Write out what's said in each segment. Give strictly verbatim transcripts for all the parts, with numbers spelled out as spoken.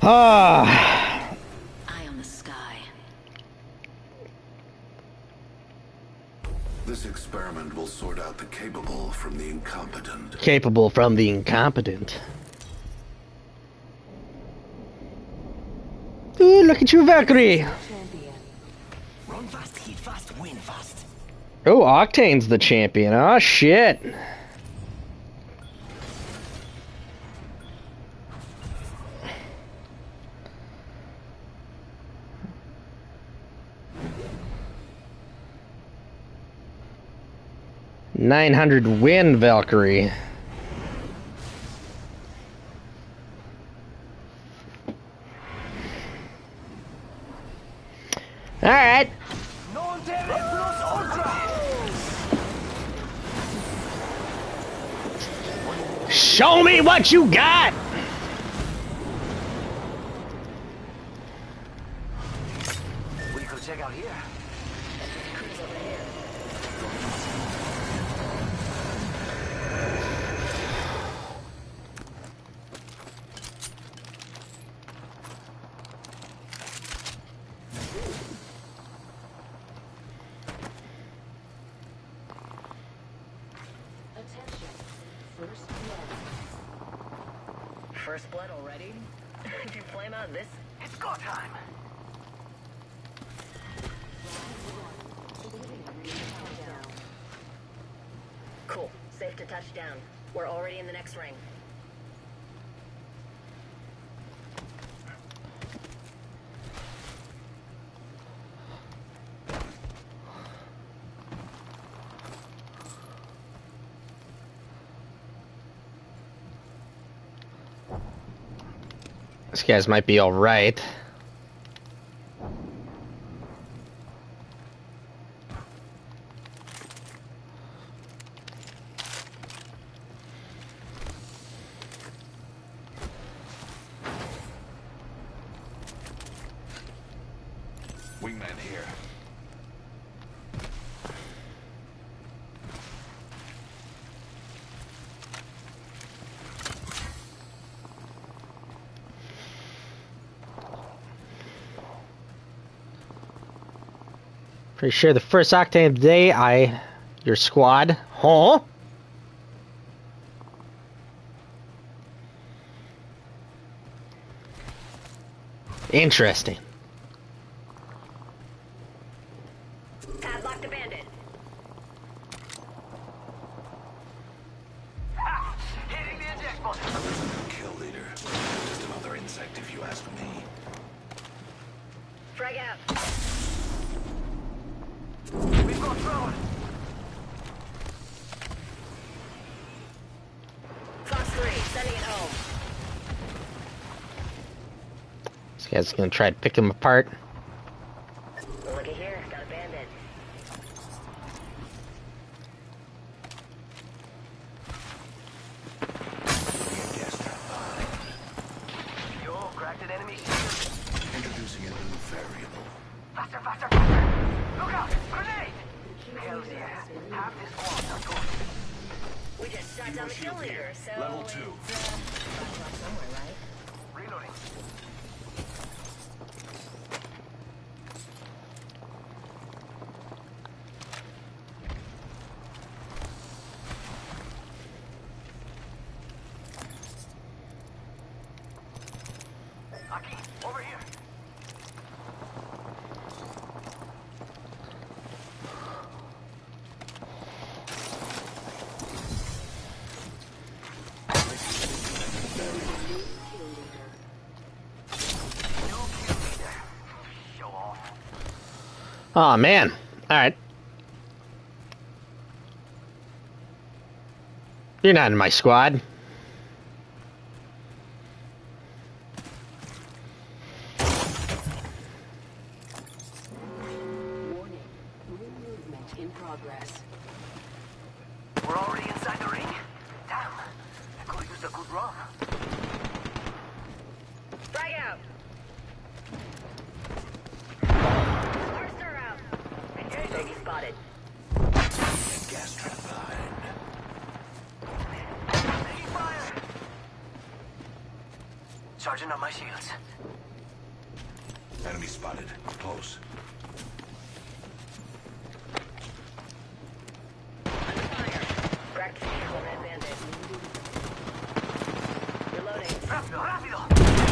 Ah. Eye on the sky. This experiment will sort out the capable from the incompetent. Capable from the incompetent. Ooh, look at you, Valkyrie. Run fast, heat fast, win fast. Oh, Octane's the champion. Oh, shit. nine hundred win, Valkyrie. All right. Show me what you got. We could check out here. First blood already? Did you flame out this? It's go time. Cool. Safe to touch down. We're already in the next ring. These guys might be all right. Wingman here. Pretty sure the first Octane of the day, I, your squad, huh? Interesting. Padlocked a bandit. Ha! Hitting the eject button. Kill leader. Just another insect if you ask me. Frag out. We've got drone. Fox three, sending it home. This guy's gonna try to pick him apart. Looky here, got a bandit. Gas turbine. Yo, cracked an enemy. Introducing a new variable. Faster, faster, faster. Look out, grenade. Hells yeah. Half this squad are good. We just shot down the kill leader, so... Level two. It's, uh, gotta drop somewhere, right? Reloading. Aki, over here. New kill leader. Show off. Oh man. Alright. You're not in my squad. Warning. Ring movement in progress. We're already inside the ring? Damn. I could use a good run. Frag out. Arster out. Bogey spotted. Gas turbine. my shields. Enemy spotted. Close. Under fire. Cracked shield on that bandit. Reloading. Rápido, rápido.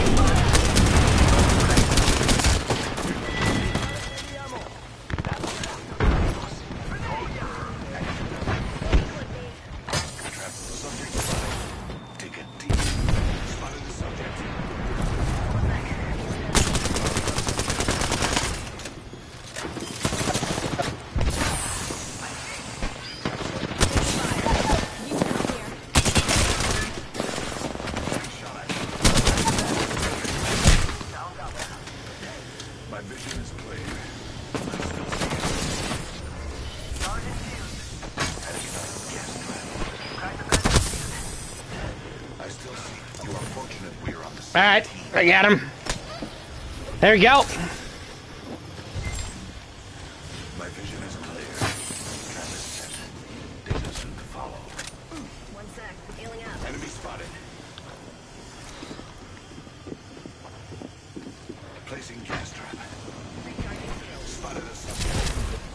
Trap subject spotted. Take it deep. Spotted the subject. My vision is clear. I still see it. Sergeant Shields. Heading another gas trap. Crack the bandit. I still see it. You are fortunate we are on the All same right, team. I got him. There we go. My vision is clear. Trap is set. Data soon to follow. One sec. Healing up. Enemy spotted. Placing gas trap. Recharging shield. Spotted a subject.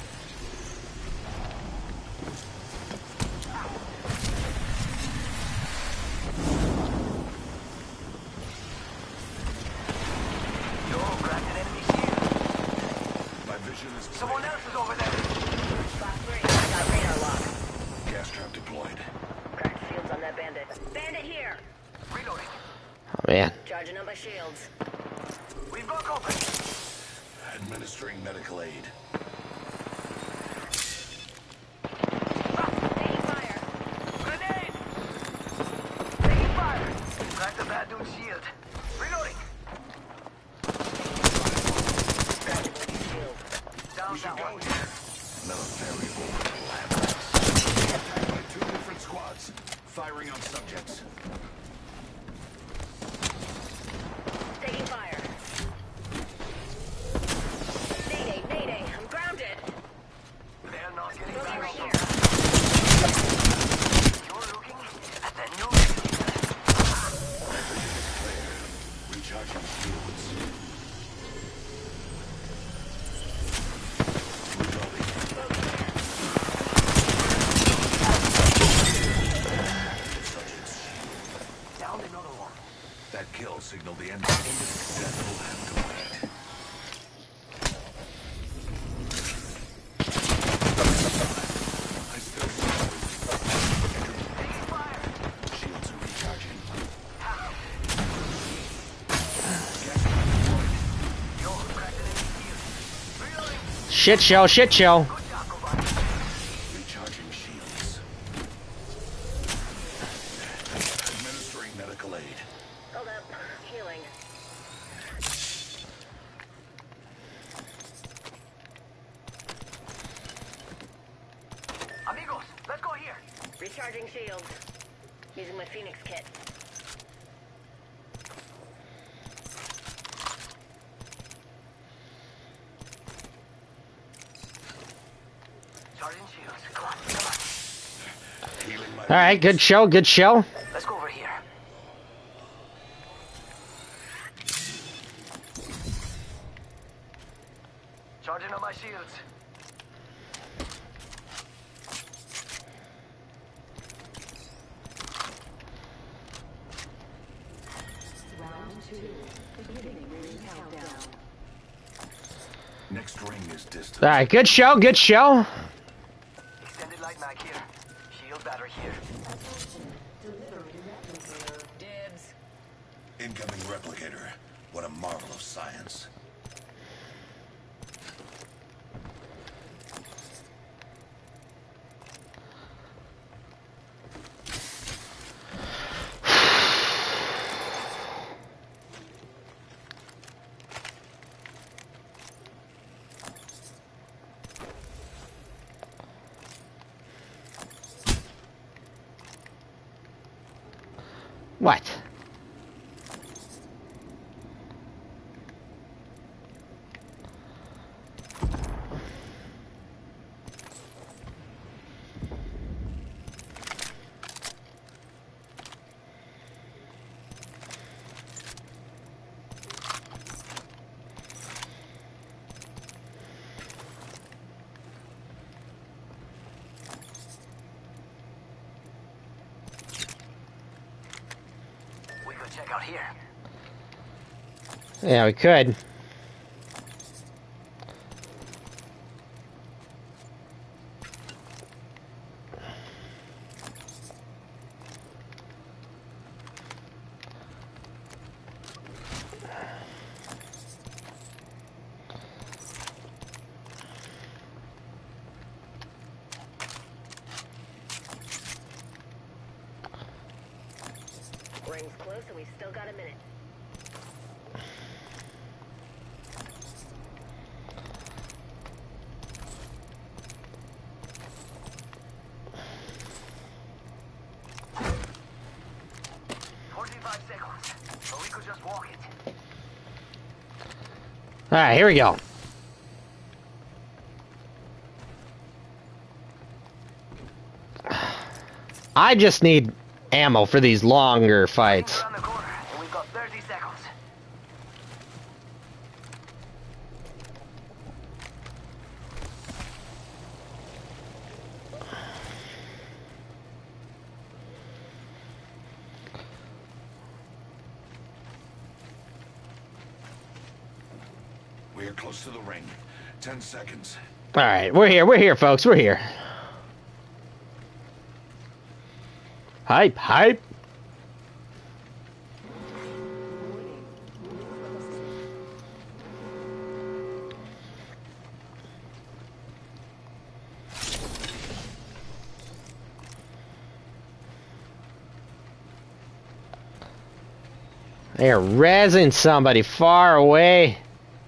Yo, cracked an enemy shield. My vision is clear. Someone else is over there. Spot three. Got radar lock. Gas trap deployed. Cracked shields on that bandit. Bandit here. Reloading. Oh man. Charging up my shields. We've got company. Administering medical aid. Taking fire. Grenade! Taking fire! Crack the bad dude's shield. Reloading. Shield. Down We should that go one. here. Another variable with a lab. Attacked by two different squads. Firing on subjects. Taking fire. Mayday, mayday. I'm grounded. They're not getting Bogey back right up. here. You're looking at the new Recharging shields. down another one. That kill signaled the end of it. Death will have to wait. I still see Taking fire. shields are recharging. Yo, cracked an enemy shield. Reloading. Shit show, shit show. Good job, Cobalt. Recharging shields. Administering medical aid. Hold up. Healing. Amigos, let's go here. Recharging shields. Using my Phoenix kit. Sergeant Shields, come on, come on. Healing my All right, good show, good show. Let's go over here. Charging on my shields. next ring is distant. All right, good show, good show. Extended light mag here. Shield battery here. Dibs. Incoming replicator. What a marvel of science. What? here. Yeah, we could. Ring's close and we've still got a minute. forty-five seconds. But we could just walk it. Alright, here we go. I just need ammo for these longer fights. Around the corner, and we've got thirty seconds. We're close to the ring. Ten seconds. Alright, we're here, we're here, folks, we're here. Hype, hype. They're rezzing somebody far away.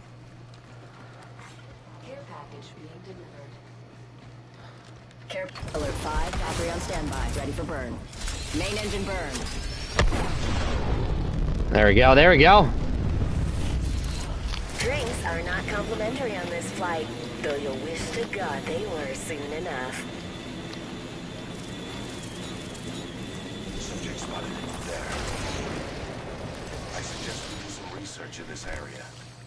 Care package being delivered. Care alert five, battery on standby, ready for burn. Main engine burn. There we go, there we go. Drinks are not complimentary on this flight, though you'll wish to God they were soon enough. Subject spotted. There. I suggest we do some research in this area.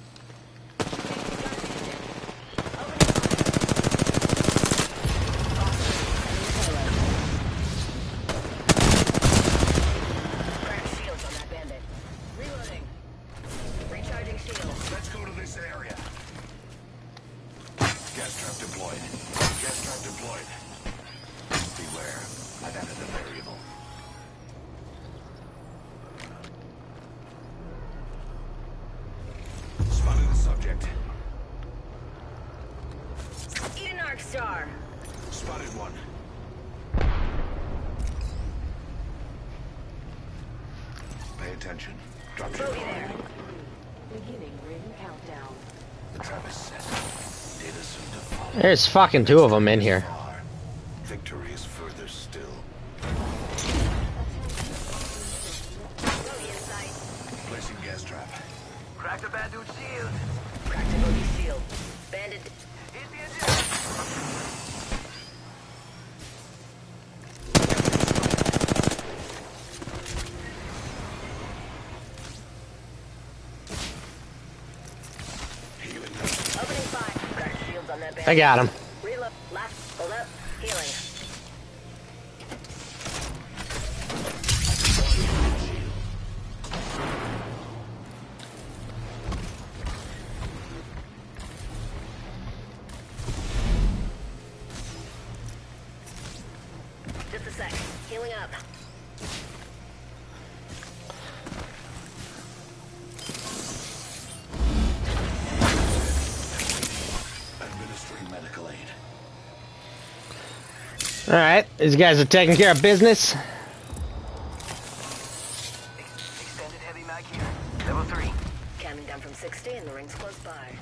Crack shields on that bandit. Reloading. Recharging shields. Let's go to this area. Gas trap deployed. Gas trap deployed. Beware. I've added a variable. Spotted the subject. Eat an arc star. Spotted one. Pay attention. Drop ship. Bogey there. Beginning ring countdown. The trap is set. Data soon to follow. There's fucking two of them in here. Far. Victory is further still. Bogey in sight. Placing gas trap. Crack the bad dude's shield. Crack the bogey shield. Bandit. Hit the engine. Healing. Opening fire. Crack shields on that bandit. I got him. Reload. Last. Hold up. Healing. Just a sec. Healing up. Administering medical aid. Alright, these guys are taking care of business. Extended heavy mag here. Level three. Counting down from sixty and the ring's close by.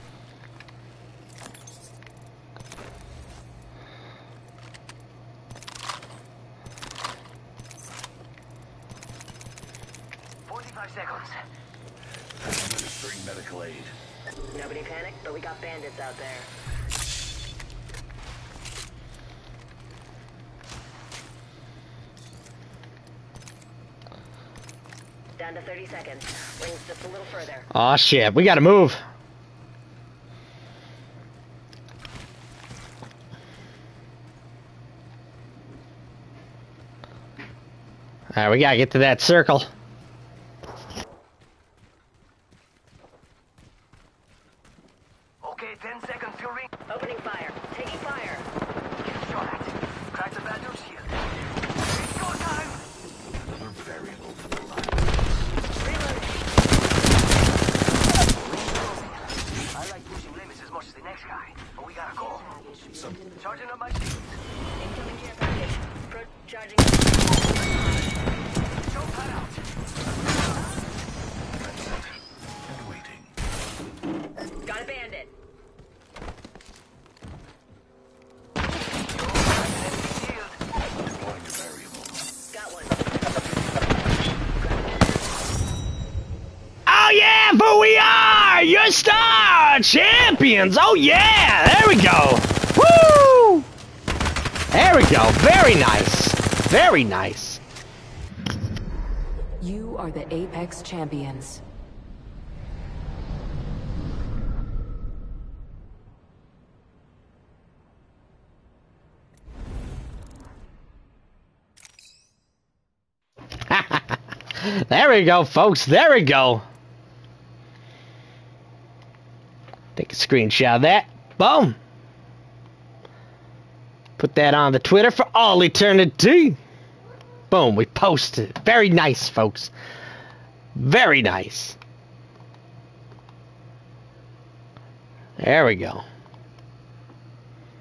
forty-five seconds. Administering medical aid. Nobody panic, but we got bandits out there. Down to thirty seconds. Ring's just a little further. Aw, shit, we gotta move. Alright, we gotta get to that circle. Okay, ten seconds till ring. Opening fire. Taking fire. Shot at. Crack the bad news shield. It's go time! Another variable for the lab. Reloading. I like pushing limits as much as the next guy, but we gotta go. Some Charging up my shields. Incoming care package. Pro charging. Don't cut out. that's it. And waiting. Got a bandit. Shield. Deploying a variable. Got one. Oh yeah, for we are your star champions. Oh yeah, there we go. Woo! There we go. Very nice. Very nice. You are the Apex Champions. There we go, folks. There we go. Take a screenshot of that. Boom. Put that on the Twitter for all eternity. Boom, we posted it. Very nice, folks. Very nice. There we go.